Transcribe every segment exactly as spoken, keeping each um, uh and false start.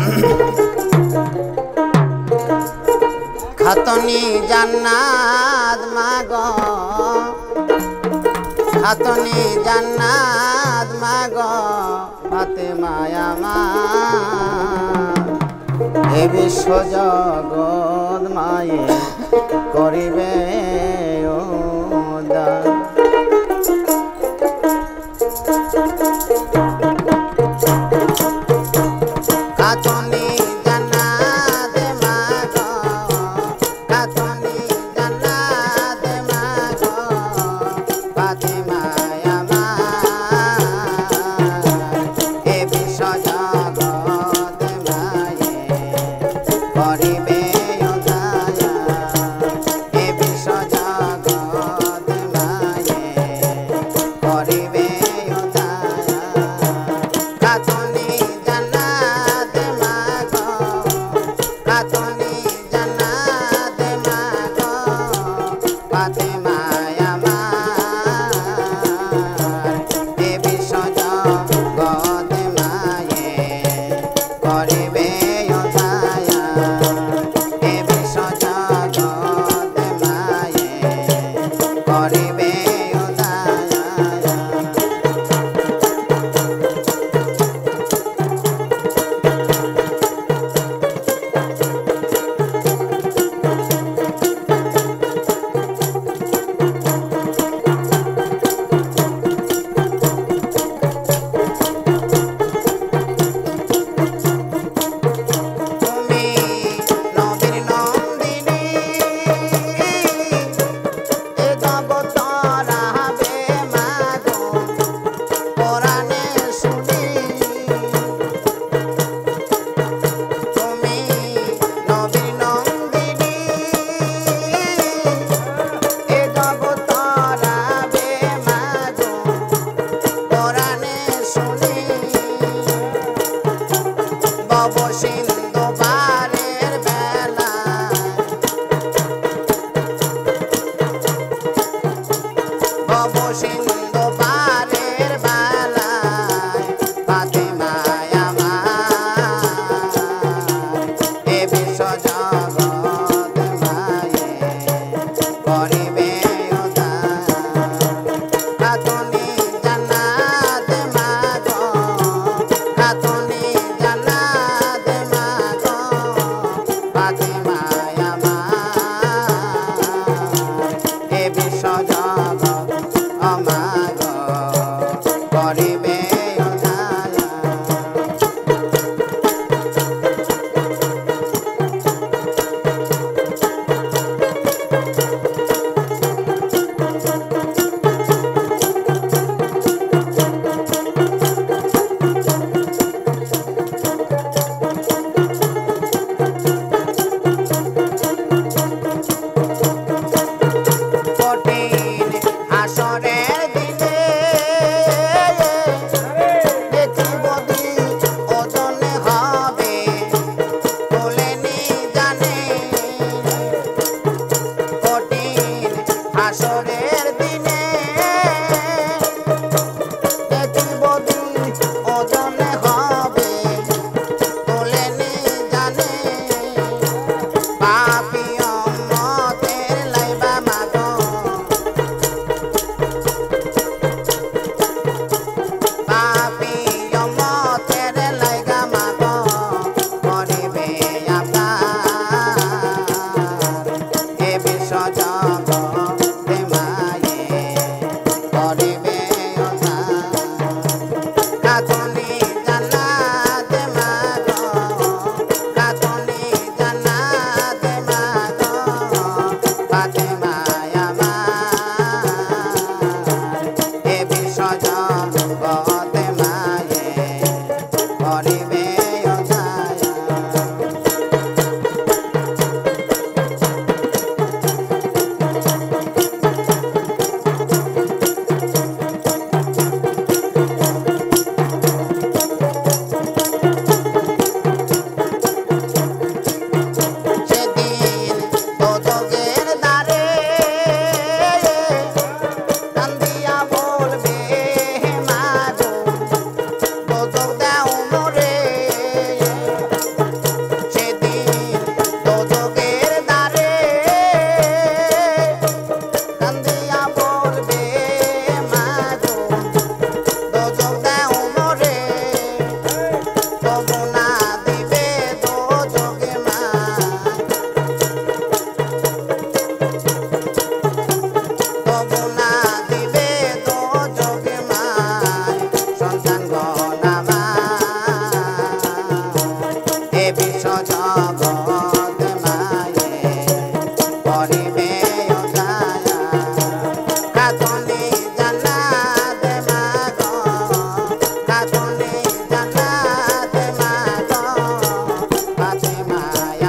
খাতনি জান্নাত মাগো খাতনি জান্নাত মাগো ফাতেমা আমার এ বিশ্ব জগৎ মায়ে করিবে উদ্ধার। খাতনি জান্নাত মাগো খাতনি জান্নাত মাগো ফাতেমা আমার এ বিশ্ব জগৎ মায়ে করিবে উদ্ধার। এ বিশ্ব জগৎ মায়ে করিবে উদ্ধার। খাতনি জান্নাত মাগো খাতনি জান্নাত মাগো ফাতেমা আমার এ বিশ্ব জগৎ মায়ে করিবে উদ্ধার। এ বিশ্ব জগৎ মায়ে করিবে উদ্ধার। তুমি নবীর নন্দিনী এ জগৎ রাহাবে মাগো কোরআনে শুনি। তুমি নবীর নন্দিনী এ জগৎ রাহাবে মাগো কোরআনে শুনি। বব সিন্ধু পারের বেলায় বব সিন্ধু পারের বেলায় ফাতেমা আমার এ বিশ্ব জগৎ মায়ে করিবে উদ্ধার। খাতনি জান্নাত মাগো খাতনি জান্নাত জগৎ মায়ে করিবে উদয়া খাতুনি জান্নাত মাগো খাতুনি জান্নাত মাগো ফাতেমা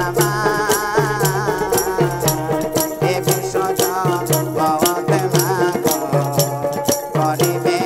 আমার এ বিশ্ব জগৎ মাগো করিবে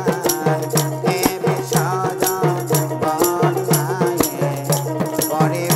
পরে